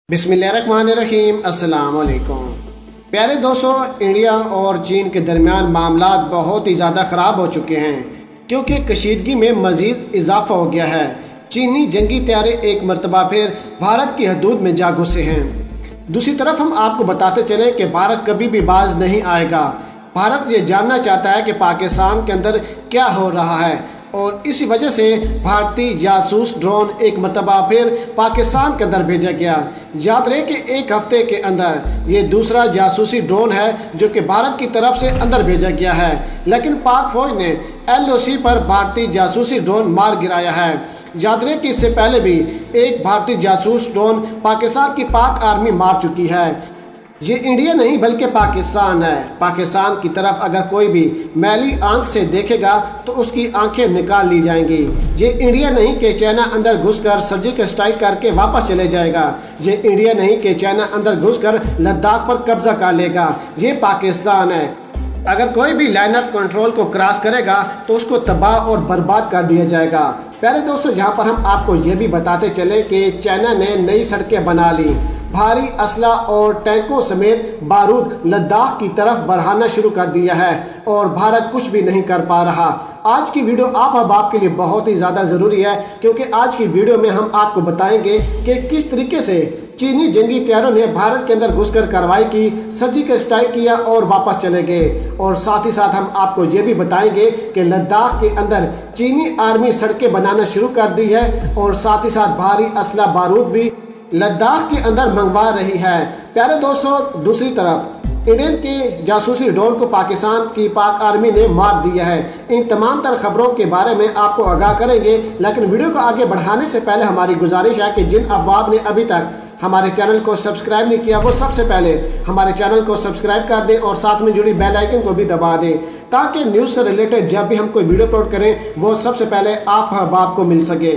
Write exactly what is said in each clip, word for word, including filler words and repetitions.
बिस्मिल्लाहिर्रहमानिर्रहीम अस्सलाम वालेकुम। प्यारे दोस्तों, इंडिया और चीन के दरमियान मामला बहुत ही ज़्यादा ख़राब हो चुके हैं क्योंकि कशीदगी में मज़ीद इजाफा हो गया है। चीनी जंगी तैयारे एक मरतबा फिर भारत की हदूद में जा घुसे हैं। दूसरी तरफ हम आपको बताते चले कि भारत कभी भी बाज नहीं आएगा। भारत ये जानना चाहता है कि पाकिस्तान के अंदर क्या हो रहा है और इसी वजह से भारतीय जासूस ड्रोन एक मरतबा फिर पाकिस्तान के अंदर भेजा गया। याद रहे कि एक हफ्ते के अंदर ये दूसरा जासूसी ड्रोन है जो कि भारत की तरफ से अंदर भेजा गया है, लेकिन पाक फौज ने एल ओ सी पर भारतीय जासूसी ड्रोन मार गिराया है। याद रहे कि इससे पहले भी एक भारतीय जासूस ड्रोन पाकिस्तान की पाक आर्मी मार चुकी है। ये इंडिया नहीं बल्कि पाकिस्तान है। पाकिस्तान की तरफ अगर कोई भी मैली आंख से देखेगा तो उसकी आंखें निकाल ली जाएंगी। ये इंडिया नहीं कि चाइना अंदर घुसकर सर्जिकल स्ट्राइक करके वापस चले जाएगा। ये इंडिया नहीं कि चाइना अंदर घुसकर लद्दाख पर कब्जा कर लेगा। ये पाकिस्तान है। अगर कोई भी लाइन ऑफ कंट्रोल को क्रॉस करेगा तो उसको तबाह और बर्बाद कर दिया जाएगा। प्यारे दोस्तों, जहाँ पर हम आपको ये भी बताते चले कि चाइना ने नई सड़कें बना ली, भारी असला और टैंकों समेत बारूद लद्दाख की तरफ बढ़ाना शुरू कर दिया है और भारत कुछ भी नहीं कर पा रहा। आज की वीडियो आप अब आपके लिए बहुत ही ज़्यादा ज़रूरी है क्योंकि आज की वीडियो में हम आपको बताएंगे कि किस तरीके से चीनी जंगी तैयारों ने भारत के अंदर घुसकर कार्रवाई की, सर्जिकल स्ट्राइक किया और वापस चले गए। और साथ ही साथ हम आपको ये भी बताएंगे कि लद्दाख के अंदर चीनी आर्मी सड़कें बनाना शुरू कर दी है और साथ ही साथ भारी असला बारूद भी लद्दाख के अंदर मंगवा रही है। प्यारे दोस्तों, दूसरी तरफ इंडियन के जासूसी ड्रोन को पाकिस्तान की पाक आर्मी ने मार दिया है। इन तमाम तर खबरों के बारे में आपको आगाह करेंगे, लेकिन वीडियो को आगे बढ़ाने से पहले हमारी गुजारिश है कि जिन अहबाब ने अभी तक हमारे चैनल को सब्सक्राइब नहीं किया वो सबसे पहले हमारे चैनल को सब्सक्राइब कर दें और साथ में जुड़ी बेल आइकन को भी दबा दें ताकि न्यूज़ से रिलेटेड जब भी हम कोई वीडियो अपलोड करें वो सबसे पहले आप अहबाब को मिल सके।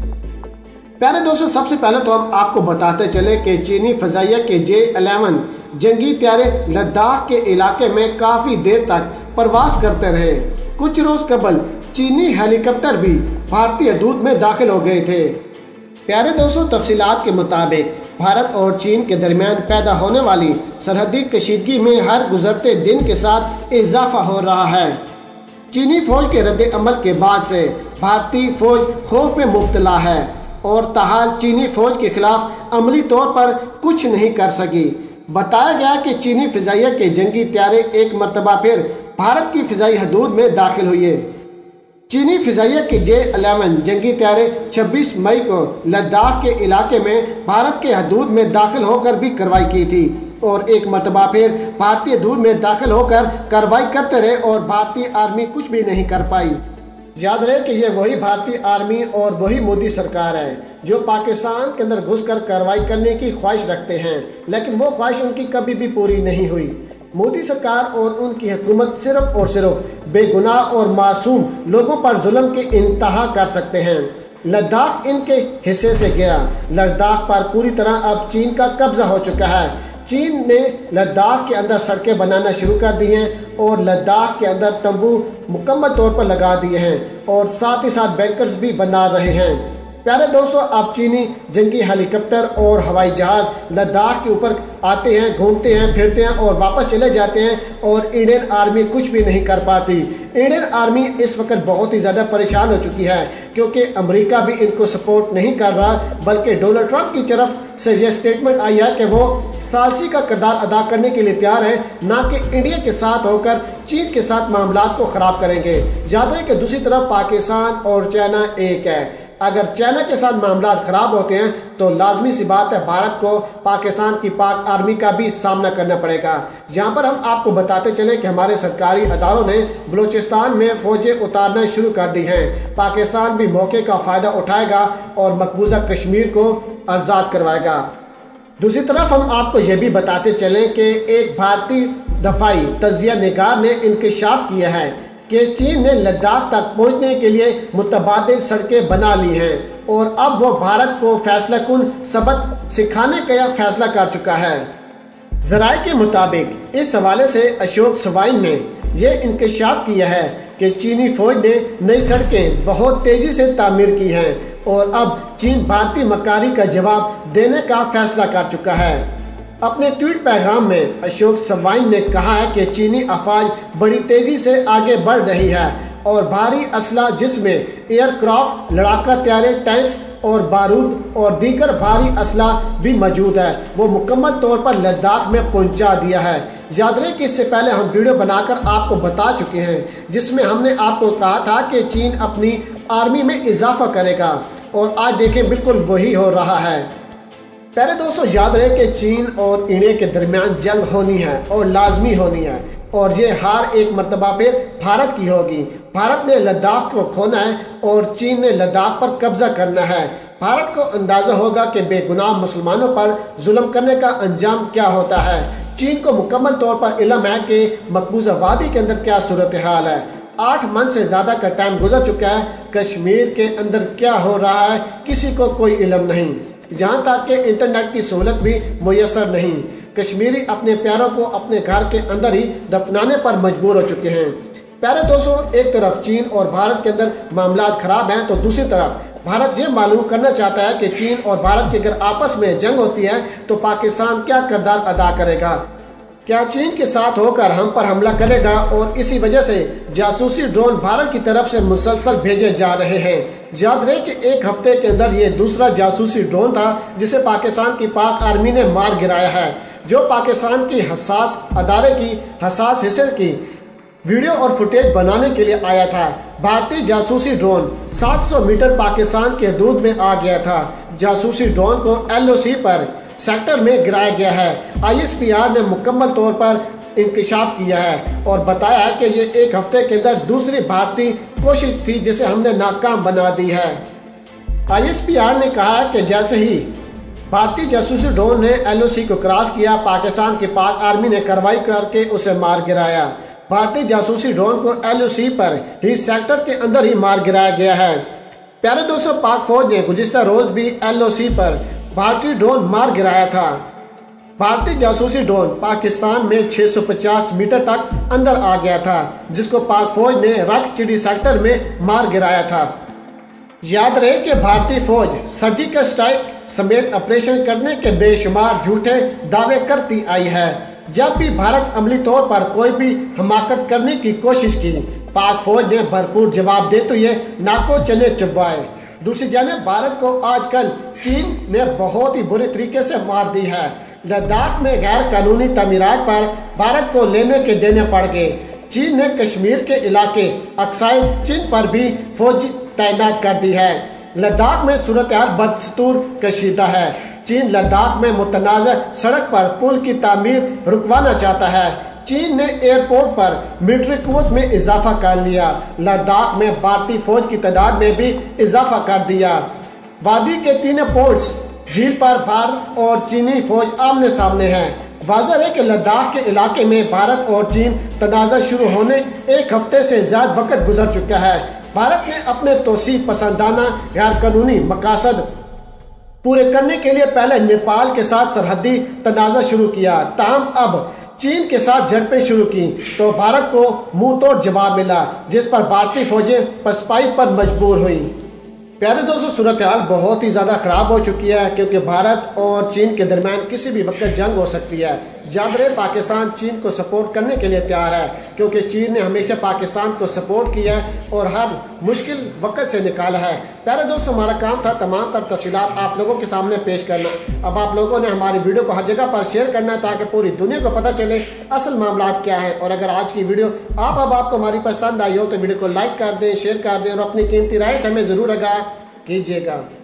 प्यारे दोस्तों, सबसे पहले तो हम आपको बताते चले कि चीनी फजाइया के जे इलेवन जंगी तैयारे लद्दाख के इलाके में काफ़ी देर तक प्रवास करते रहे। कुछ रोज कबल चीनी हेलीकॉप्टर भी भारतीय हदूद में दाखिल हो गए थे। प्यारे दोस्तों, तफसीलात के मुताबिक भारत और चीन के दरमियान पैदा होने वाली सरहदी कशीदगी में हर गुजरते दिन के साथ इजाफा हो रहा है। चीनी फौज के रद्द अमल के बाद से भारतीय फौज खौफ में मुब्तला है और ताहाल चीनी फौज के खिलाफ अमली तौर पर कुछ नहीं कर सकी। बताया गया कि चीनी फिजाइया के जंगी तैयारे एक मरतबा फिर भारत की फिजाई हदूद में दाखिल हुए। चीनी फिजाइया के जे इलेवन जंगी तैयारे छब्बीस मई को लद्दाख के इलाके में भारत के हदूद में दाखिल होकर भी कार्रवाई की थी और एक मरतबा फिर भारतीय हदूद में दाखिल होकर कार्रवाई करते रहे और भारतीय आर्मी कुछ भी नहीं कर पाई। याद रहे कि ये वही भारतीय आर्मी और वही मोदी सरकार है जो पाकिस्तान के अंदर घुसकर कार्रवाई करने की ख्वाहिश रखते हैं, लेकिन वो ख्वाहिश उनकी कभी भी पूरी नहीं हुई। मोदी सरकार और उनकी हुकूमत सिर्फ और सिर्फ बेगुनाह और मासूम लोगों पर जुल्म के इंतहा कर सकते हैं। लद्दाख इनके हिस्से से गया। लद्दाख पर पूरी तरह अब चीन का कब्जा हो चुका है। चीन ने लद्दाख के अंदर सड़कें बनाना शुरू कर दी हैं और लद्दाख के अंदर तंबू मुकम्मल तौर पर लगा दिए हैं और साथ ही साथ बैंकर्स भी बना रहे हैं। प्यारे दोस्तों, अब चीनी जंगी हेलीकॉप्टर और हवाई जहाज़ लद्दाख के ऊपर आते हैं, घूमते हैं, फिरते हैं और वापस चले जाते हैं और इंडियन आर्मी कुछ भी नहीं कर पाती। इंडियन आर्मी इस वक्त बहुत ही ज़्यादा परेशान हो चुकी है क्योंकि अमेरिका भी इनको सपोर्ट नहीं कर रहा, बल्कि डोनाल्ड ट्रंप की तरफ से यह स्टेटमेंट आई है कि वो सालसी का किरदार अदा करने के लिए तैयार है, ना कि इंडिया के साथ होकर चीन के साथ मामला को ख़राब करेंगे। ज़्यादा है कि दूसरी तरफ पाकिस्तान और चाइना एक है। अगर चाइना के साथ मामला खराब होते हैं तो लाजमी सी बात है भारत को पाकिस्तान की पाक आर्मी का भी सामना करना पड़ेगा। यहाँ पर हम आपको बताते चले कि हमारे सरकारी अदारों ने बलूचिस्तान में फौजें उतारना शुरू कर दी हैं। पाकिस्तान भी मौके का फ़ायदा उठाएगा और मकबूजा कश्मीर को आज़ाद करवाएगा। दूसरी तरफ हम आपको ये भी बताते चलें कि एक भारतीय दफाई तजिया निगार ने इंकशाफ किया है कि चीन ने लद्दाख तक पहुंचने के लिए मुतबादिल सड़कें बना ली हैं और अब वो भारत को फैसला कुन सबक सिखाने का फैसला कर चुका है। ज़राए के मुताबिक इस हवाले से अशोक सवाइन ने यह इंकशाफ किया है कि चीनी फौज ने नई सड़कें बहुत तेज़ी से तामीर की हैं और अब चीन भारतीय मक्कारी का जवाब देने का फैसला कर चुका है। अपने ट्वीट पैगाम में अशोक सवाइन ने कहा है कि चीनी अफवाज बड़ी तेजी से आगे बढ़ रही है और भारी असला जिसमें एयरक्राफ्ट, लड़ाका तैयारे, टैंक्स और बारूद और दीगर भारी असला भी मौजूद है, वो मुकम्मल तौर पर लद्दाख में पहुंचा दिया है। याद रहे कि इससे पहले हम वीडियो बनाकर आपको बता चुके हैं जिसमें हमने आपको कहा था कि चीन अपनी आर्मी में इजाफा करेगा और आज देखें बिल्कुल वही हो रहा है। पहले दोस्तों याद रहे कि चीन और इंडिया के दरमियान जंग होनी है और लाजमी होनी है और ये हार एक मरतबा फिर भारत की होगी। भारत ने लद्दाख को खोना है और चीन ने लद्दाख पर कब्जा करना है। भारत को अंदाजा होगा कि बेगुनाह मुसलमानों पर जुल्म करने का अंजाम क्या होता है। चीन को मुकम्मल तौर पर इल्म है कि मकबूजा वादी के अंदर क्या सूरत हाल है। आठ मन से ज़्यादा का टाइम गुजर चुका है, कश्मीर के अंदर क्या हो रहा है किसी को कोई इल्म नहीं, जहाँ तक कि इंटरनेट की सहूलत भी मुयसर नहीं। कश्मीरी अपने प्यारों को अपने घर के अंदर ही दफनाने पर मजबूर हो चुके हैं। प्यारे दोस्तों, एक तरफ चीन और भारत के अंदर मामला खराब हैं तो दूसरी तरफ भारत ये मालूम करना चाहता है कि चीन और भारत की अगर आपस में जंग होती है तो पाकिस्तान क्या किरदार अदा करेगा। क्या चीन के साथ होकर हम पर हमला करेगा और इसी वजह से जासूसी ड्रोन भारत की तरफ से मुसलसल भेजे जा रहे हैं। याद रहे कि एक हफ्ते के अंदर ये दूसरा जासूसी ड्रोन था जिसे पाकिस्तान की पाक आर्मी ने मार गिराया है, जो पाकिस्तान की हसास अदारे की हसास हिस्से की वीडियो और फुटेज बनाने के लिए आया था। भारतीय जासूसी ड्रोन सात सौ मीटर पाकिस्तान के हदूद में आ गया था। जासूसी ड्रोन को एल ओ सी पर सेक्टर में गिराया गया है। आई एस पी आर ने मुकम्मल तौर पर इंकशाफ किया है और बताया है कि ये एक हफ्ते के अंदर दूसरी भारतीय कोशिश थी जिसे हमने नाकाम बना दी है। आई एस पी आर ने कहा है कि जैसे ही भारतीय जासूसी ड्रोन ने एल ओ सी को क्रॉस किया, पाकिस्तान की पाक आर्मी ने कार्रवाई करके उसे मार गिराया। भारतीय जासूसी ड्रोन को एल ओ सी पर ही सेक्टर के अंदर ही मार गिराया गया है। प्यारे दोस्तों, पाक फौज ने गुज़िश्ता रोज भी एल ओ सी पर भारतीय ड्रोन मार गिराया था। भारतीय जासूसी ड्रोन पाकिस्तान में छह सौ पचास मीटर तक अंदर आ गया था, जिसको पाक फौज ने रख चिड़ी सेक्टर में मार गिराया था। याद रहे कि भारतीय फौज सर्जिकल स्ट्राइक समेत ऑपरेशन करने के बेशुमार झूठे दावे करती आई है। जब भी भारत अमली तौर पर कोई भी हमाकत करने की कोशिश की, पाक फौज ने भरपूर जवाब देते हुए नाको चने चबवाए। दूसरी जानिब भारत को आजकल चीन ने बहुत ही बुरे तरीके से मार दी है। लद्दाख में गैर कानूनी तमीरात पर भारत को लेने के देने पड़ गए। चीन ने कश्मीर के इलाके अक्साई चीन पर भी फौज तैनात कर दी है। लद्दाख में सूरत हाल बदस्तूर कशीदा है। चीन लद्दाख में मुतनाज़ सड़क पर पुल की तामीर रुकवाना चाहता है। चीन ने एयरपोर्ट पर मिलिट्री कुव्वत में इजाफा कर लिया। लद्दाख में भारतीय फौज की तादाद में भी इजाफा कर दिया। वादी के तीनों पोर्ट्स झील पर भारत और चीनी फौज आमने सामने हैं। वाज़ह है कि लद्दाख के इलाके में भारत और चीन तनाज़ा शुरू होने एक हफ्ते से ज़्यादा वक्त गुजर चुका है। भारत ने अपने तोसी पसंदाना गैर कानूनी मकासद पूरे करने के लिए पहले नेपाल के साथ सरहदी तनाज़ा शुरू किया, ताहम अब चीन के साथ झड़पें शुरू की तो भारत को मुंह तोड़ जवाब मिला, जिस पर भारतीय फौजें पसपाई पर मजबूर हुई। प्यारे दोस्तों, सूरत हाल बहुत ही ज़्यादा ख़राब हो चुकी है क्योंकि भारत और चीन के दरमियान किसी भी वक्त जंग हो सकती है। याद रहे पाकिस्तान चीन को सपोर्ट करने के लिए तैयार है क्योंकि चीन ने हमेशा पाकिस्तान को सपोर्ट किया है और हर मुश्किल वक्त से निकाला है। प्यारे दोस्तों, हमारा काम था तमाम तर तफसीलात आप लोगों के सामने पेश करना। अब आप लोगों ने हमारी वीडियो को हर जगह पर शेयर करना ताकि पूरी दुनिया को पता चले असल मामला क्या है। और अगर आज की वीडियो आप अब आपको हमारी पसंद आई हो तो वीडियो को लाइक कर दें, शेयर कर दें और अपनी कीमती राय से हमें ज़रूर आगाह कीजिएगा।